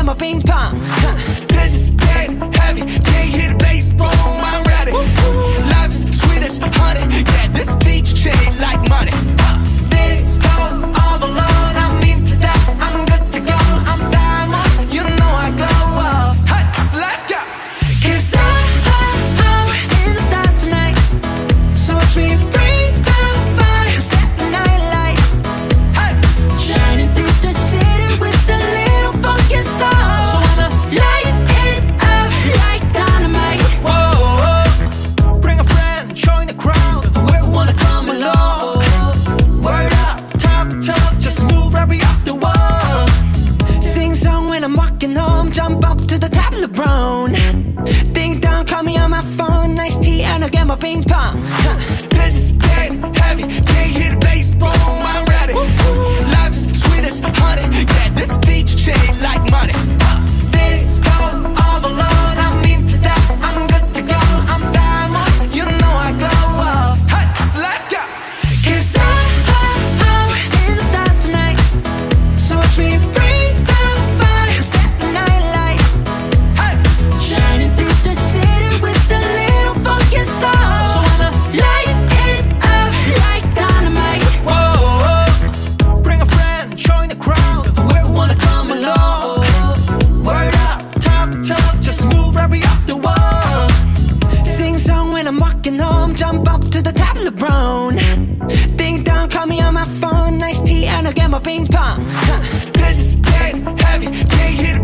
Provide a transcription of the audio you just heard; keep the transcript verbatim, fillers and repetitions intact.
my ping pong. This is dead heavy, can't hear the bass boom, I'm ready. Life is sweet as honey, yeah, this beach chain like money. This go overload, I'm into that, I'm good to go, I'm diamond, you know I glow up. Hey, so let's go. Cause I, I, I'm in the stars tonight. So watch me bring the fire, set the night light. Hey, Shining through the city with a little funky soul. So I'ma light it up like dynamite. whoa, bring a friend, join the crowd, whoever wanna come along. Word up, talk, talk, just move right off the wall. Sing song when I'm walking home, jump up to the top of LeBron. Ding dong, call me on my phone, nice tea and I'll get my ping pong. This is dead heavy, can't hear the bass boom, I'm ready. Life is sweet as honey, yeah, this beach chain like money. This go overload, I'm into that, I'm good to go, I'm diamond, you know I glow up. Hey, so let's go. Cause I, I, I'm in the stars tonight. So watch me bring the fire, set the night light. Hey, Shining through the city with a little funky soul. So I'ma light it up like dynamite. whoa, bring a friend, join the crowd, whoever wanna come along. Word up, talk, talk, just move right off the wall. Sing song when I'm walking home, jump up to the top of LeBron. Ding dong, call me on my phone, nice tea and I'll get my ping pong. This is dead heavy, can't hear the